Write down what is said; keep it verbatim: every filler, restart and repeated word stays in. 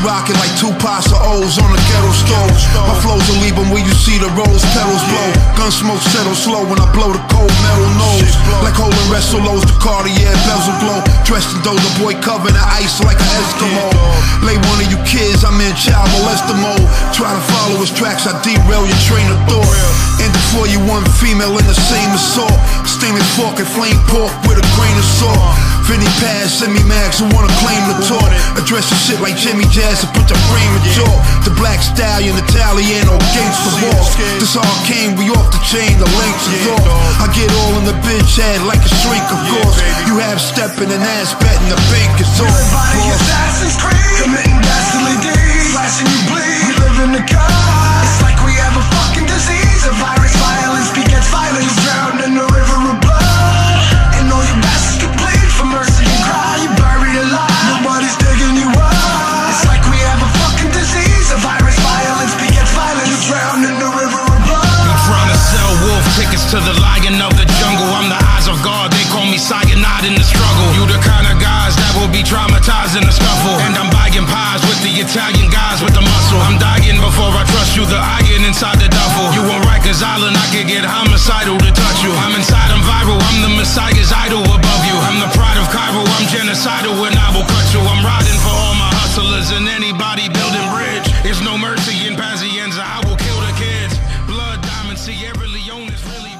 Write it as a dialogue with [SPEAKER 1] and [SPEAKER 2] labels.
[SPEAKER 1] rockin' like two pasta O's on a ghetto stove. My flows will leave them where you see the rose petals blow. Gun smoke settle slow when I blow the cold metal nose. Like holding Restolos, the Cartier bezel glow. Dressed in Doja Boy, covered in ice like an Eskimo. Lay one of you kids, I'm in child molester mode. Try to follow his tracks, I derail your train of thought. And before you one female in the same assault. Steaming fork and flame pork with a grain of salt. Vinny Paz, send me mags who wanna claim the talk. Address your shit like Jimmy Jazz and put your frame in chalk. The Black Stallion, Italiano, gangsta walk. This all came, we off the chain, the lengths is off. I get all in the bitch head like a shrink, of course. You have stepping and ass betting, the bank is off.
[SPEAKER 2] Everybody Assassin's Creed, committing dastardly deeds, flashing you bleed. We live in the God. It's like we have a fucking disease, a virus. Violence begets violence, drowned in the river of blood. And all you bastards can plead for mercy and cry. You buried alive, nobody's digging you up. It's like we have a fucking disease, a virus. Violence begets violence, you drowned in the river of blood.
[SPEAKER 3] You trying to sell wolf tickets to the lion of the jungle. I'm the eyes of God, they call me cyanide in the struggle. You the kind of guys that will be traumatized in the scuffle. And I'm buying pies with the Italian guys with the muscle. I'm dying before I trust you, the iron inside the duffel. You on Rikers Island, I could get homicidal to touch you. I'm inside, I'm viral, I'm the Messiah's idol above you. I'm the pride of Cairo, I'm genocidal and I will cut you. I'm riding for all my hustlers and anybody building bridge. There's no mercy in Pazienza, I will kill the kids. Blood diamonds, Sierra Leone is really